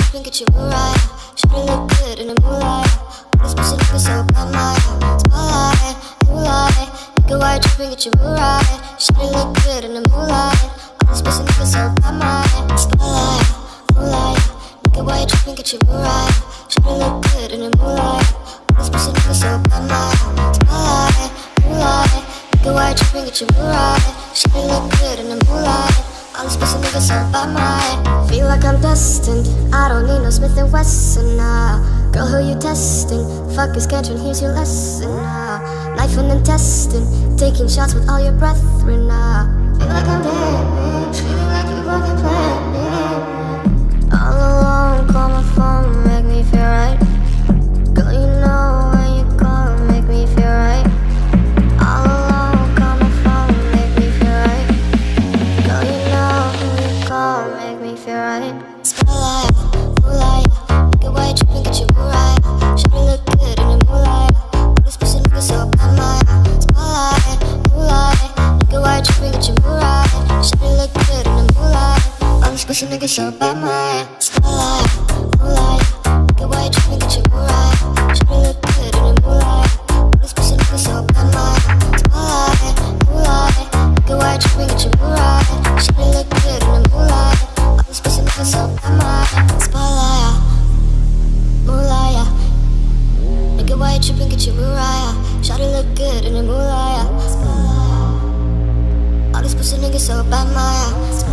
tripping, get you right. Shawty look good in the moonlight. All these pussy niggas so bad, my spotlight, moonlight. Nigga, why you tripping, get you right. Shawty look good in the moonlight. All these pussy niggas so bad, my spotlight, moonlight. Nigga, why you tripping, get you right. Shawty look good in the moonlight. All these pussy niggas so bad, my spotlight, moonlight. Nigga, why you tripping, get you right. Shawty look good in the moonlight. All these pussy niggas so bad, my feel like I'm destined. I don't need no Smith & Wesson now. Girl, who you testing? Fuck is Catherine, here's your lesson now. Knife and intestine, taking shots with all your brethren now. Feel like I'm dead, feeling like you fucking planned me. All alone, call my phone, make me feel right. Girl, you know when you call, make me feel right. All alone, call my phone, make me feel right. Girl, you know when you call, make me feel right. Spotlight, moonlight, nigga, why you tripping, get you right. Shawty look good in the moonlight. All these pussy niggas so bad, my spotlight, moonlight. Nigga, why you tripping, get you right. Shawty look good in the moonlight. All these pussy niggas so bad, my spotlight, moonlight. Nigga, why you tripping, get you right. Shawty look good in the moonlight. All these pussy niggas so bad, my spotlight, moonlight. Nigga, why you tripping, get you right. Shawty look good in the moonlight. All these pussy niggas so bad, my spotlight, moonlight. Nigga, why you tripping, get you right. Shawty look good in the moonlight. All these pussy niggas so bad, my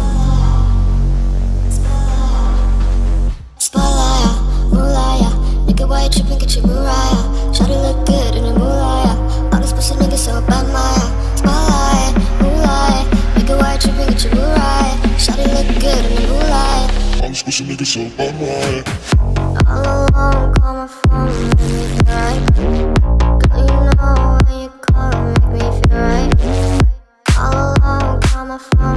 spotlight, moonlight. Nigga, why you tripping, get you right. Shawty look good in the moonlight. All these pussy niggas so bad, my spotlight, moonlight. Nigga, why you tripping, get you right. Shawty look good in the moonlight. All these pussy niggas so bad, my All alone, call my phone, make me feel right. Girl, you know when you call, make me feel right. All alone, call my phone.